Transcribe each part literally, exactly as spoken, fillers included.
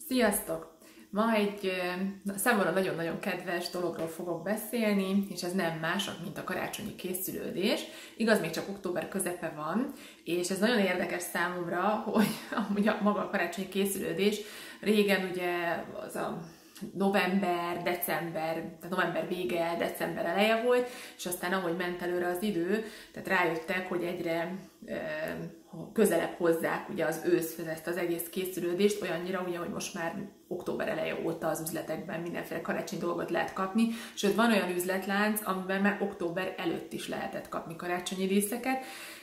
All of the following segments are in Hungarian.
Sziasztok! Ma egy számomra nagyon-nagyon kedves dologról fogok beszélni, és ez nem más, mint a karácsonyi készülődés. Igaz, még csak október közepe van, és ez nagyon érdekes számomra, hogy amúgy a maga a karácsonyi készülődés régen ugye az a november, december, tehát november vége, december eleje volt, és aztán ahogy ment előre az idő, tehát rájöttek, hogy egyre e, közelebb hozzák ugye az őszhöz ezt az egész készülődést, olyannyira, ugye, hogy most már október eleje óta az üzletekben mindenféle karácsonyi dolgot lehet kapni, sőt van olyan üzletlánc, amiben már október előtt is lehetett kapni karácsonyi díszeket.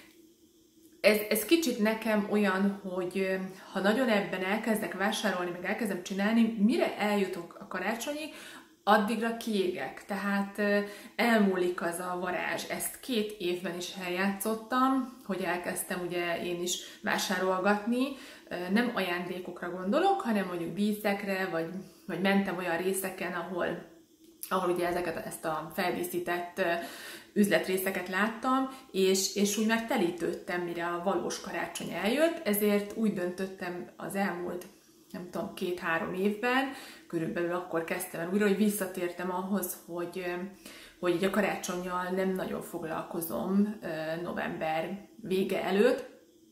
Ez, ez kicsit nekem olyan, hogy ha nagyon ebben elkezdek vásárolni, meg elkezdem csinálni, mire eljutok a karácsonyig, addigra kiégek. Tehát elmúlik az a varázs. Ezt két évben is eljátszottam, hogy elkezdtem ugye én is vásárolgatni. Nem ajándékokra gondolok, hanem mondjuk díszekre, vagy, vagy mentem olyan részeken, ahol ahol ugye ezeket, ezt a feldíszített üzletrészeket láttam, és, és úgy már telítődtem, mire a valós karácsony eljött, ezért úgy döntöttem az elmúlt, nem tudom, két-három évben, körülbelül akkor kezdtem el újra, hogy visszatértem ahhoz, hogy, hogy így a karácsonnyal nem nagyon foglalkozom november vége előtt.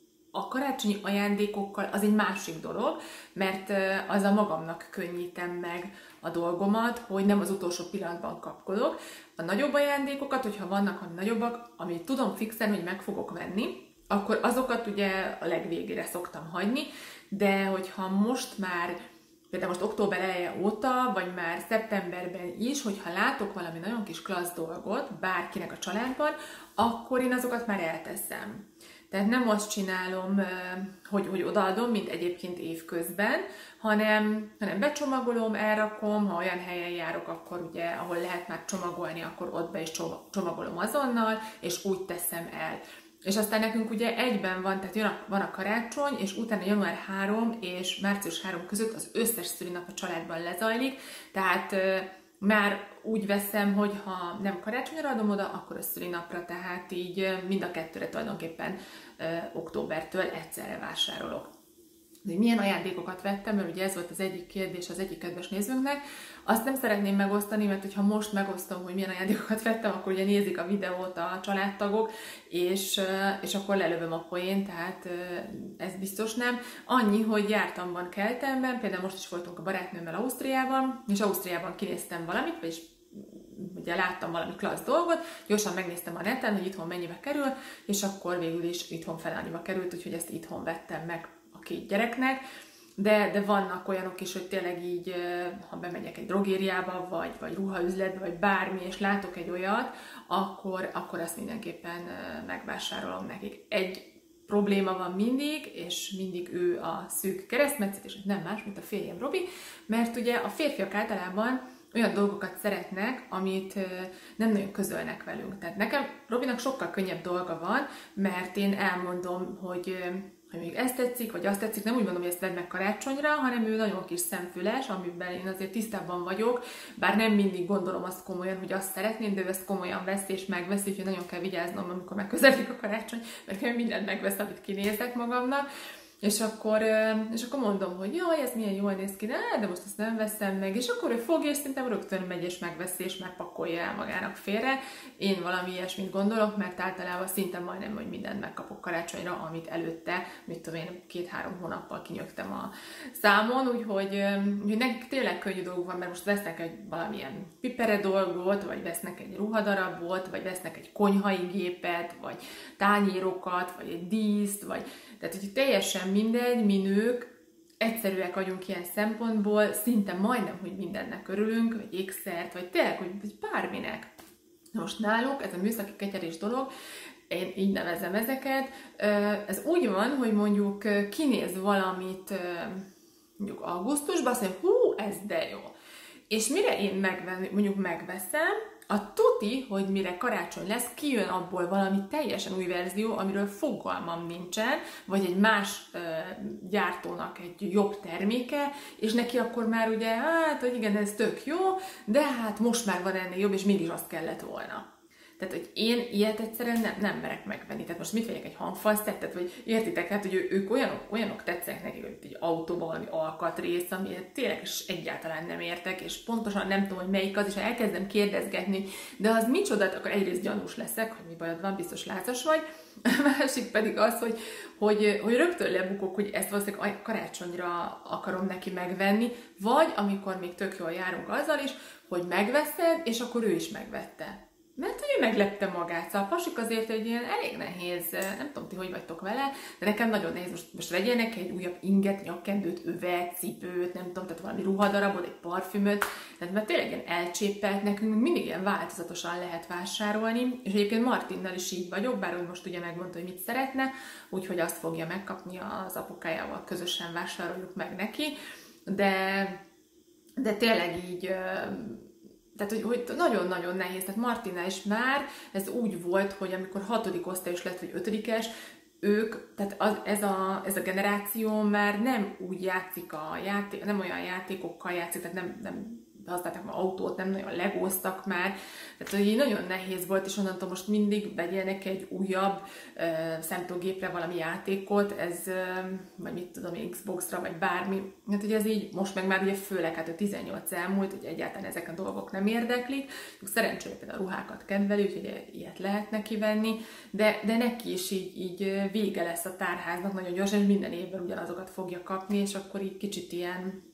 A karácsonyi ajándékokkal az egy másik dolog, mert az a magamnak könnyítem meg a dolgomat, hogy nem az utolsó pillanatban kapkodok. A nagyobb ajándékokat, hogyha vannak a nagyobbak, amit tudom fixen, hogy meg fogok venni, akkor azokat ugye a legvégére szoktam hagyni, de hogyha most már, például most október eleje óta, vagy már szeptemberben is, hogyha látok valami nagyon kis klassz dolgot bárkinek a családban, akkor én azokat már elteszem. Tehát nem azt csinálom, hogy, hogy odaadom, mint egyébként évközben, hanem, hanem becsomagolom, elrakom, ha olyan helyen járok, akkor ugye, ahol lehet már csomagolni, akkor ott be is csomagolom azonnal, és úgy teszem el. És aztán nekünk ugye egyben van, tehát jön a, van a karácsony, és utána január harmadika és március harmadika között az összes szülinap a családban lezajlik, tehát már úgy veszem, hogy ha nem karácsonyra adom oda, akkor a szülinapra, tehát így mind a kettőre tulajdonképpen e, októbertől egyszerre vásárolok. De milyen ajándékokat vettem, mert ugye ez volt az egyik kérdés az egyik kedves nézőnknek. Azt nem szeretném megosztani, mert hogyha most megosztom, hogy milyen ajándékokat vettem, akkor ugye nézik a videót a családtagok, és, és akkor lelövöm a poént, tehát ez biztos nem. Annyi, hogy jártam van Keltemben, például most is voltunk a barátnőmmel Ausztriában, és Ausztriában kinéztem valamit, vagyis ugye láttam valami klassz dolgot, gyorsan megnéztem a neten, hogy itthon mennyibe kerül, és akkor végül is itthon fel annyiba került, úgyhogy ezt itthon vettem meg a két gyereknek, de, de vannak olyanok is, hogy tényleg így, ha bemegyek egy drogériába, vagy, vagy ruhaüzletbe, vagy bármi, és látok egy olyat, akkor, akkor ezt mindenképpen megvásárolom nekik. Egy probléma van mindig, és mindig ő a szűk keresztmetszet, és nem más, mint a férjem Robi, mert ugye a férfiak általában olyan dolgokat szeretnek, amit nem nagyon közölnek velünk. Tehát nekem Robinak sokkal könnyebb dolga van, mert én elmondom, hogy hogy még ezt tetszik, vagy azt tetszik, nem úgy mondom, hogy ezt vedd meg karácsonyra, hanem ő nagyon kis szemfüles, amiben én azért tisztában vagyok, bár nem mindig gondolom azt komolyan, hogy azt szeretném, de ő ezt komolyan veszi és megveszi, úgyhogy nagyon kell vigyáznom, amikor megközeledik a karácsony, mert ő mindent megvesz, amit kinézek magamnak. És akkor, és akkor mondom, hogy jaj, ez milyen jól néz ki, de, de most ezt nem veszem meg, és akkor ő fogja, és szerintem rögtön megy, és megveszi, és megpakolja el magának félre. Én valami ilyesmit gondolok, mert általában szinte majdnem, hogy mindent megkapok karácsonyra, amit előtte, mit tudom én, két-három hónappal kinyögtem a számon, úgyhogy, úgyhogy nekik tényleg könnyű dolguk van, mert most vesznek egy valamilyen pipere dolgot, vagy vesznek egy ruhadarabot, vagy vesznek egy konyhai gépet, vagy tányérokat, vagy egy díszt, vagy tehát, hogy teljesen mindegy, mi nők egyszerűek vagyunk ilyen szempontból, szinte majdnem, hogy mindennek örülünk, vagy ékszert, vagy tényleg, hogy bárminek. Na most náluk, ez a műszaki ketyerés dolog, én így nevezem ezeket, ez úgy van, hogy mondjuk kinéz valamit mondjuk augusztusban, azt mondja, hú, ez de jó. És mire én megven, mondjuk megveszem, a tuti, hogy mire karácsony lesz, kijön abból valami teljesen új verzió, amiről fogalmam nincsen, vagy egy más ö, gyártónak egy jobb terméke, és neki akkor már ugye, hát, hogy igen, ez tök jó, de hát most már van ennél jobb, és mégis azt kellett volna. Tehát, hogy én ilyet egyszerűen nem, nem merek megvenni. Tehát most mit vegyek, egy hangfalszettet, vagy értitek, hát, hogy ők olyanok, olyanok tetszenek nekik, hogy egy autóban valami alkatrész, amiért tényleg is egyáltalán nem értek, és pontosan nem tudom, hogy melyik az, és elkezdem kérdezgetni, de az micsoda, akkor egyrészt gyanús leszek, hogy mi bajod van, biztos lázas vagy, a másik pedig az, hogy, hogy, hogy rögtön lebukok, hogy ezt valószínűleg karácsonyra akarom neki megvenni, vagy amikor még tök jól járunk azzal is, hogy megveszed, és akkor ő is megvette. Mert ő meglepte magát. Szóval a pasik azért egy ilyen elég nehéz, nem tudom ti, hogy vagytok vele, de nekem nagyon nehéz. Most, most vegyen neki egy újabb inget, nyakkendőt, övet, cipőt, nem tudom, tehát valami ruhadarabot, egy parfümöt, tehát mert tényleg ilyen elcsépelt, nekünk mindig ilyen változatosan lehet vásárolni, és egyébként Martinnal is így vagyok, bár ő most ugye megmondta, hogy mit szeretne, úgyhogy azt fogja megkapni, az apukájával közösen vásároljuk meg neki, de, de tényleg így... Tehát, hogy, hogy nagyon-nagyon nehéz. Tehát Martinnál is már ez úgy volt, hogy amikor hatodik osztályos lett, vagy ötödikes, ők, tehát az, ez, a, ez a generáció már nem úgy játszik a játék, nem olyan játékokkal játszik, tehát nem, nem használták már autót, nem nagyon legóztak már. Tehát, hogy így nagyon nehéz volt, és onnantól most mindig vegyenek egy újabb uh, számítógépre valami játékot, ez, uh, vagy mit tudom, Xboxra, vagy bármi. Hát, hogy ez így, most meg már ugye főleg, hát a tizennyolc elmúlt, hogy egyáltalán ezek a dolgok nem érdeklik. Szerencsére például a ruhákat kedveli, úgyhogy ilyet lehet neki venni, de, de neki is így, így vége lesz a tárháznak nagyon gyorsan, és minden évben ugyanazokat fogja kapni, és akkor így kicsit ilyen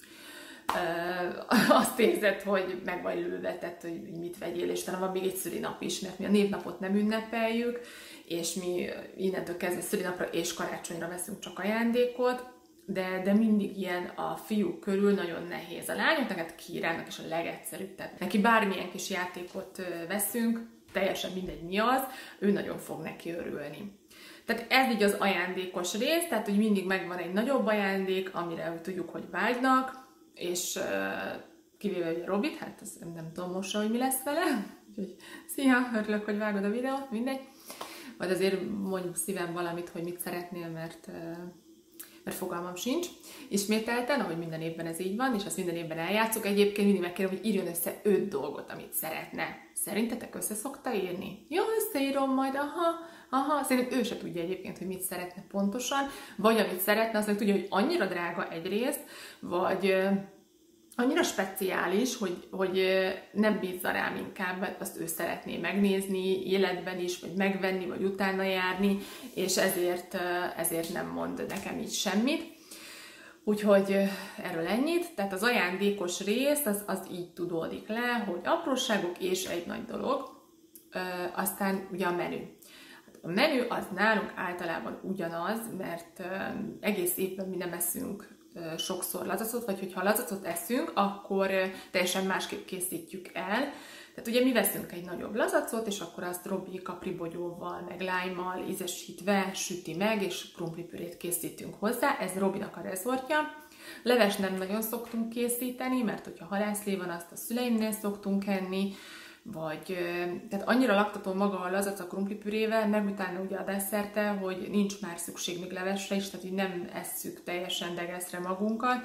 Uh, azt érzed, hogy meg vagy lőve, tehát, hogy mit vegyél, és talán van még egy szülinap is, mert mi a névnapot nem ünnepeljük, és mi innentől kezdve szülinapra és karácsonyra veszünk csak ajándékot, de, de mindig ilyen a fiúk körül nagyon nehéz. A lányoknak hát Kírának is a legegyszerűbb, tehát neki bármilyen kis játékot veszünk, teljesen mindegy mi az, ő nagyon fog neki örülni. Tehát ez így az ajándékos rész, tehát hogy mindig megvan egy nagyobb ajándék, amire tudjuk, hogy vágynak, és uh, kivéve ugye Robit, hát az nem, nem tudom most, hogy mi lesz vele. Úgyhogy szia, örülök, hogy vágod a videót, mindegy. Vagy azért mondjuk szívem valamit, hogy mit szeretnél, mert, uh, mert fogalmam sincs. Ismételten, ahogy minden évben ez így van, és azt minden évben eljátszok, egyébként mindig megkérem, hogy írjon össze öt dolgot, amit szeretne. Szerintetek össze szokta írni? Jó, összeírom majd, aha, aha. Szerintem ő se tudja egyébként, hogy mit szeretne pontosan, vagy amit szeretne, azt meg tudja, hogy annyira drága egyrészt, vagy uh, annyira speciális, hogy, hogy uh, nem bízza rám inkább, azt ő szeretné megnézni életben is, vagy megvenni, vagy utána járni, és ezért, uh, ezért nem mond nekem így semmit. Úgyhogy erről ennyit, tehát az ajándékos rész az, az így tudódik le, hogy apróságok és egy nagy dolog, ö, aztán ugye a menü. A menü az nálunk általában ugyanaz, mert ö, egész évben mi nem eszünk ö, sokszor lazacot, vagy hogyha lazacot eszünk, akkor ö, teljesen másképp készítjük el. Tehát ugye mi veszünk egy nagyobb lazacot, és akkor azt Robi kapribogyóval, meg lájmmal ízesítve süti meg, és krumplipürét készítünk hozzá. Ez Robinak a rezortja. Leves nem nagyon szoktunk készíteni, mert hogyha halászlé van, azt a szüleimnél szoktunk enni, vagy tehát annyira laktató maga a lazac a krumplipürével, meg utána ugye a desszerte, hogy nincs már szükség még levesre is, tehát hogy nem esszük teljesen degeszre magunkat.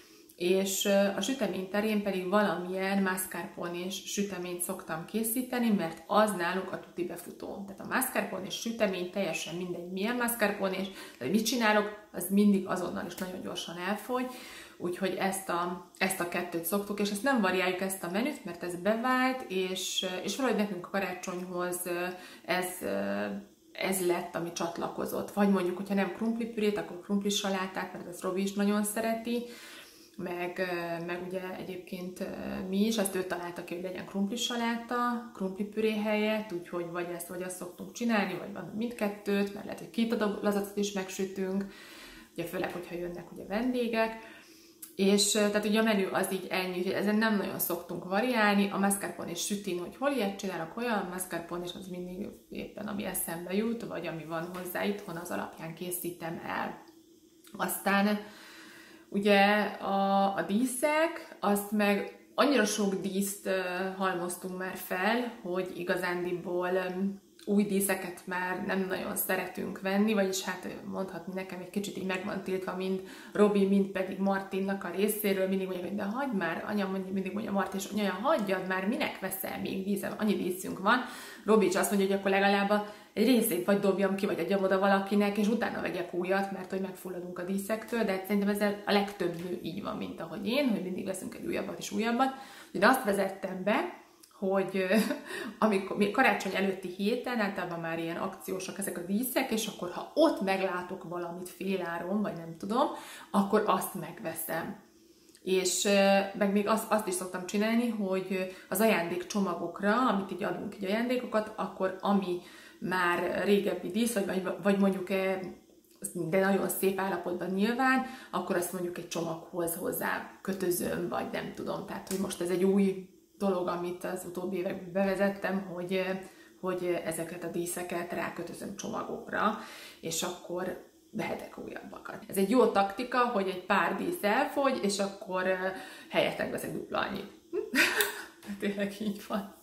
És a sütemény terén pedig valamilyen mascarpone és süteményt szoktam készíteni, mert az nálunk a tuti befutó. Tehát a mascarpone és sütemény teljesen mindegy, milyen mascarpone, és tehát mit csinálok, az mindig azonnal is nagyon gyorsan elfogy. Úgyhogy ezt a, ezt a kettőt szoktuk, és ezt nem variáljuk ezt a menüt, mert ez bevált, és, és valahogy nekünk a karácsonyhoz ez, ez lett, ami csatlakozott. Vagy mondjuk, hogyha nem krumplipürét, akkor krumplisalátát, mert ezt Robi is nagyon szereti, Meg, meg ugye egyébként mi is, ezt ő találta ki, hogy legyen krumplisaláta, krumplipüré helyett, úgyhogy vagy ezt, vagy azt szoktunk csinálni, vagy van mindkettőt, mert lehet, hogy két adag lazacot is megsütünk, ugye főleg, hogyha jönnek ugye vendégek, és tehát ugye a menü az így ennyi, hogy ezen nem nagyon szoktunk variálni, a mascarpone és sütin, hogy hol ilyet csinálok, olyan mascarpone, és az mindig éppen ami eszembe jut, vagy ami van hozzá itthon, az alapján készítem el. Aztán ugye a, a díszek, azt meg annyira sok díszt uh, halmoztunk már fel, hogy igazándiból um, új díszeket már nem nagyon szeretünk venni, vagyis hát mondhatni nekem egy kicsit így meg van tiltva, mind Robi, mind pedig Martinnak a részéről, mindig mondja, hogy de hagyd már, anya mindig mondja Martin, és anya, hagyjad már, minek veszel még díszem, annyi díszünk van. Robi is azt mondja, hogy akkor legalább egy részét vagy dobjam ki, vagy adjam oda valakinek, és utána vegyek újat, mert hogy megfulladunk a díszektől, de szerintem ezzel a legtöbb nő így van, mint ahogy én, hogy mindig veszünk egy újabbat és újabbat. De azt vezettem be, hogy amikor karácsony előtti héten általában már ilyen akciósak ezek a díszek, és akkor ha ott meglátok valamit féláron, vagy nem tudom, akkor azt megveszem. És meg még azt, azt is szoktam csinálni, hogy az ajándékcsomagokra, amit így adunk így ajándékokat, akkor ami már régebbi dísz, vagy, vagy mondjuk de nagyon szép állapotban nyilván, akkor azt mondjuk egy csomaghoz hozzá kötözöm, vagy nem tudom. Tehát, hogy most ez egy új dolog, amit az utóbbi években bevezettem, hogy, hogy ezeket a díszeket rákötözöm csomagokra, és akkor vehetek újabbakat. Ez egy jó taktika, hogy egy pár dísz elfogy, és akkor helyett megveszek dupla annyit. Tényleg így van.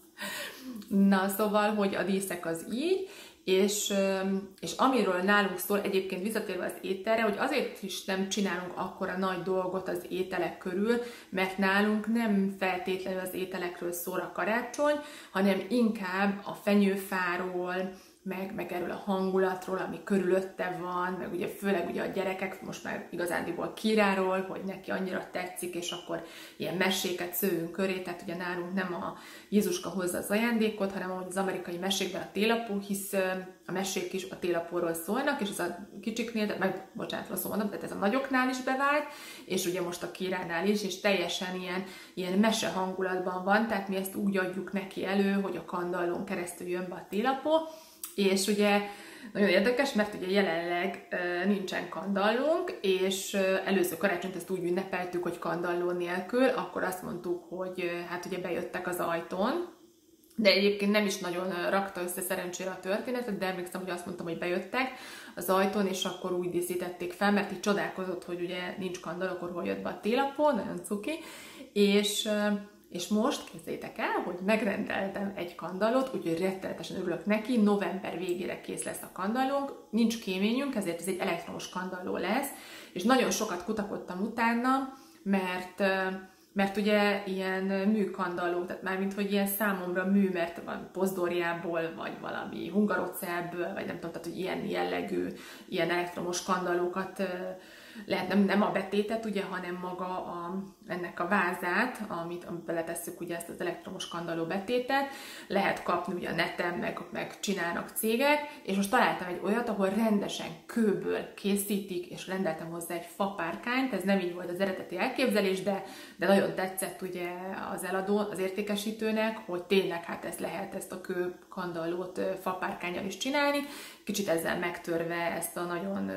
Na, szóval, hogy a díszek az így, és, és amiről nálunk szól, egyébként visszatérve az ételre, hogy azért is nem csinálunk akkora nagy dolgot az ételek körül, mert nálunk nem feltétlenül az ételekről szól a karácsony, hanem inkább a fenyőfáról, meg, meg erről a hangulatról, ami körülötte van, meg ugye főleg ugye a gyerekek most már igazándiból Kiráról, hogy neki annyira tetszik, és akkor ilyen meséket szőünk köré, tehát ugye nálunk nem a Jézuska hozza az ajándékot, hanem ahogy az amerikai mesékben a télapó, hisz a mesék is a télapóról szólnak, és az a kicsiknél, meg bocsánat, rosszul mondom, tehát ez a nagyoknál is bevált, és ugye most a Kiránál is, és teljesen ilyen, ilyen mese hangulatban van, tehát mi ezt úgy adjuk neki elő, hogy a kandallón keresztül jön be a télapó, és ugye nagyon érdekes, mert ugye jelenleg uh, nincsen kandallónk, és uh, először karácsonyt ezt úgy ünnepeltük, hogy kandalló nélkül, akkor azt mondtuk, hogy uh, hát ugye bejöttek az ajtón, de egyébként nem is nagyon uh, rakta össze szerencsére a történetet, de emlékszem, hogy azt mondtam, hogy bejöttek az ajtón, és akkor úgy díszítették fel, mert így csodálkozott, hogy ugye nincs kandalló, akkor hol jött be a télapó, nagyon cuki, és uh, És most képzeljétek el, hogy megrendeltem egy kandallót, úgyhogy rettenetesen örülök neki, november végére kész lesz a kandallónk, nincs kéményünk, ezért ez egy elektromos kandalló lesz, és nagyon sokat kutakodtam utána, mert, mert ugye ilyen műkandalló, tehát mármint, hogy ilyen számomra mű, mert van Pozdorjából, vagy valami Hungarocelből, vagy nem tudom, tehát, hogy ilyen jellegű, ilyen elektromos kandallókat lehet, nem, nem a betétet, ugye, hanem maga a, ennek a vázát, amit, amit beletesszük ugye ezt az elektromos kandalló betétet, lehet kapni ugye a neten, meg, meg csinálnak cégek, és most találtam egy olyat, ahol rendesen kőből készítik, és rendeltem hozzá egy fapárkányt, ez nem így volt az eredeti elképzelés, de, de nagyon tetszett ugye az eladó, az értékesítőnek, hogy tényleg hát ezt lehet ezt a kő kandallót fapárkánnyal is csinálni, kicsit ezzel megtörve ezt a nagyon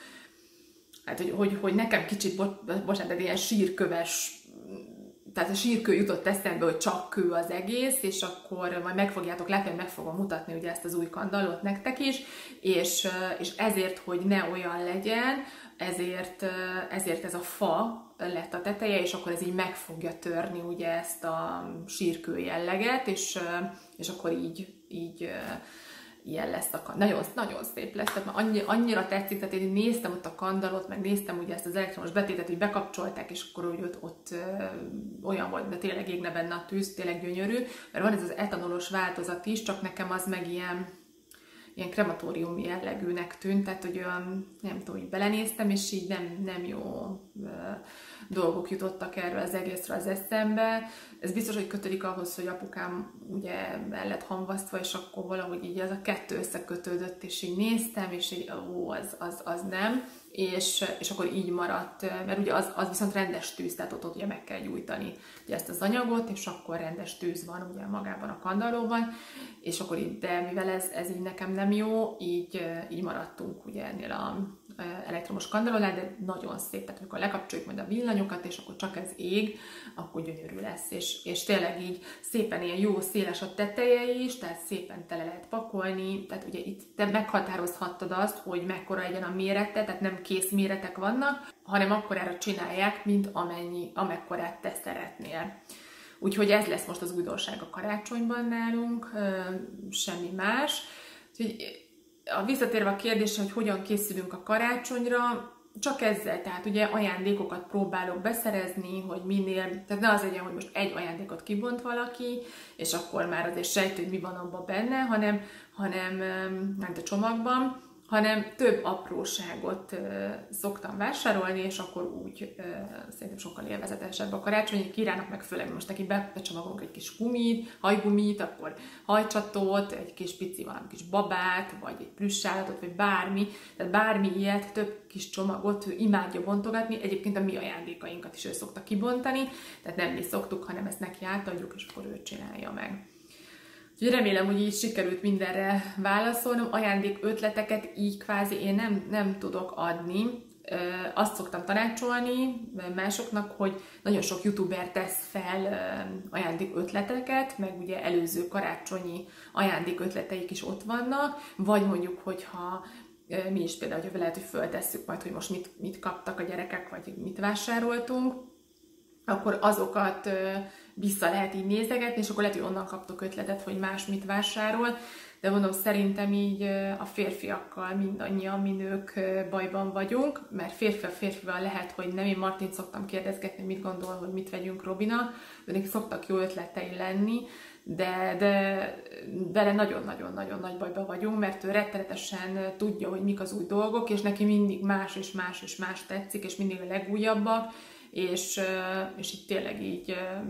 hát, hogy, hogy, hogy nekem kicsit, bocsánat, de ilyen sírköves, tehát a sírkő jutott eszembe, hogy csak kő az egész, és akkor majd meg fogjátok látni, hogy meg fogom mutatni ugye ezt az új kandallót nektek is, és, és ezért, hogy ne olyan legyen, ezért, ezért ez a fa lett a teteje, és akkor ez így meg fogja törni ugye ezt a sírkő jelleget, és, és akkor így, így ilyen lesz a kandalló. Nagyon, nagyon szép lesz, tehát annyi, annyira tetszik, tehát én néztem ott a kandallót, meg néztem ugye ezt az elektromos betétet, hogy bekapcsolták, és akkor úgy ott, ott ö, olyan volt, de tényleg égne benne a tűz, tényleg gyönyörű, mert van ez az etanolos változat is, csak nekem az meg ilyen, ilyen krematórium jellegűnek tűnt, tehát hogy olyan, nem tudom, hogy belenéztem, és így nem, nem jó ö, dolgok jutottak erről az egészről az eszembe. Ez biztos, hogy kötődik ahhoz, hogy apukám ugye el lett hamvasztva, és akkor valahogy így ez a kettő összekötődött, és így néztem, és így, ó, az, az, az nem, és, és akkor így maradt, mert ugye az, az viszont rendes tűz, tehát ott, ott ugye meg kell gyújtani ugye ezt az anyagot, és akkor rendes tűz van ugye magában a kandallóban, és akkor így, de mivel ez, ez így nekem nem jó, így, így maradtunk ugye ennél a elektromos kandallónál, de nagyon szép, tehát amikor lekapcsoljuk majd a villanyokat, és akkor csak ez ég, akkor gyönyörű lesz, és, és tényleg így szépen ilyen jó széles a teteje is, tehát szépen tele lehet pakolni, tehát ugye itt te meghatározhattad azt, hogy mekkora legyen a mérete, tehát nem kész méretek vannak, hanem akkorára csinálják, mint amennyi, amekkorát te szeretnél. Úgyhogy ez lesz most az újdonság a karácsonyban nálunk, semmi más. Úgyhogy a visszatérve a kérdésre, hogy hogyan készülünk a karácsonyra, csak ezzel, tehát ugye ajándékokat próbálok beszerezni, hogy minél, tehát ne az legyen, hogy most egy ajándékot kibont valaki, és akkor már azért sejtő, hogy mi van abban benne, hanem, hanem nem a csomagban, hanem több apróságot uh, szoktam vásárolni, és akkor úgy uh, szerintem sokkal élvezetesebb a karácsony. Királynak meg főleg most neki becsomagolunk egy kis gumit, hajgumit, akkor hajcsatót, egy kis pici valami kis babát, vagy egy plüssállatot, vagy bármi, tehát bármi ilyet, több kis csomagot ő imádja bontogatni. Egyébként a mi ajándékainkat is ő szokta kibontani, tehát nem mi szoktuk, hanem ezt neki átadjuk, és akkor ő csinálja meg. Úgyhogy remélem, hogy így sikerült mindenre válaszolnom. Ajándék ötleteket így kvázi én nem, nem tudok adni. Azt szoktam tanácsolni másoknak, hogy nagyon sok youtuber tesz fel ajándék ötleteket, meg ugye előző karácsonyi ajándék ötleteik is ott vannak, vagy mondjuk, hogyha mi is például, hogy lehet, hogy föltesszük majd, hogy most mit, mit kaptak a gyerekek, vagy mit vásároltunk, akkor azokat vissza lehet így nézegetni, és akkor lehet, hogy onnan kaptok ötletet, hogy más mit vásárol, de mondom, szerintem így a férfiakkal mindannyian, mi nők bajban vagyunk, mert férfi a férfival lehet, hogy nem, én Martint szoktam kérdezgetni, mit gondol, hogy mit vegyünk Robina, de neki szoktak jó ötletei lenni, de, de vele nagyon-nagyon-nagyon nagy bajban vagyunk, mert ő rettenetesen tudja, hogy mik az új dolgok, és neki mindig más és más és más tetszik, és mindig a legújabbak, és, és így tényleg így,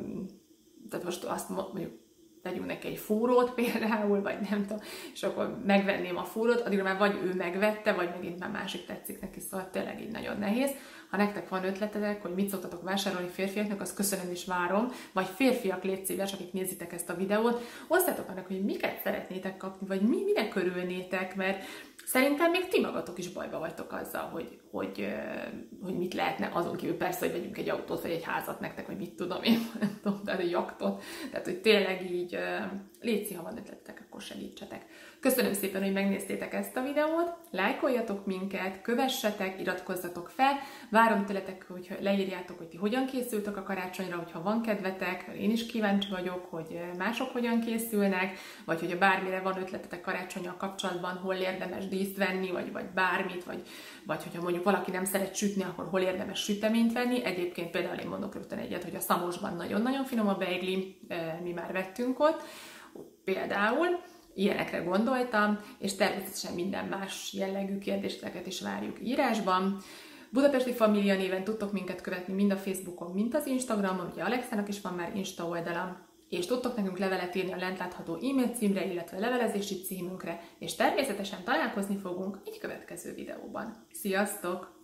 tehát most azt mondjuk, tegyünk neki egy fúrót például, vagy nem tudom, és akkor megvenném a fúrót, addigra már vagy ő megvette, vagy megint már másik tetszik neki, szóval tényleg így nagyon nehéz. Ha nektek van ötletetek, hogy mit szoktatok vásárolni férfiaknak, azt köszönöm és várom, vagy férfiak, légy szíves, akik nézitek ezt a videót, osztátok annak, hogy miket szeretnétek kapni, vagy mi, minek örülnétek, mert szerintem még ti magatok is bajba vagytok azzal, hogy, hogy, hogy mit lehetne, azon kívül persze, hogy vegyünk egy autót, vagy egy házat nektek, vagy mit tudom én, nem tudom, tehát egy jaktot. Tehát, hogy tényleg így létszi, ha van ötletek, akkor segítsetek. Köszönöm szépen, hogy megnéztétek ezt a videót, lájkoljatok minket, kövessetek, iratkozzatok fel, várom tőletek, hogy leírjátok, hogy ti hogyan készültök a karácsonyra, hogyha van kedvetek, én is kíváncsi vagyok, hogy mások hogyan készülnek, vagy hogyha bármire van ötletetek karácsonnyal kapcsolatban, hol érdemes díszt venni, vagy, vagy bármit, vagy, vagy hogyha mondjuk valaki nem szeret sütni, akkor hol érdemes süteményt venni. Egyébként például én mondok rögtön egyet, hogy a Szamosban nagyon-nagyon finom a beigli, mi már vettünk ott, például. Ilyenekre gondoltam, és természetesen minden más jellegű kérdéseteket is várjuk írásban. Budapesti Família néven tudtok minket követni mind a Facebookon, mind az Instagramon, ugye Alexának is van már Insta oldala, és tudtok nekünk levelet írni a lent látható e-mail címre, illetve levelezési címünkre, és természetesen találkozni fogunk egy következő videóban. Sziasztok!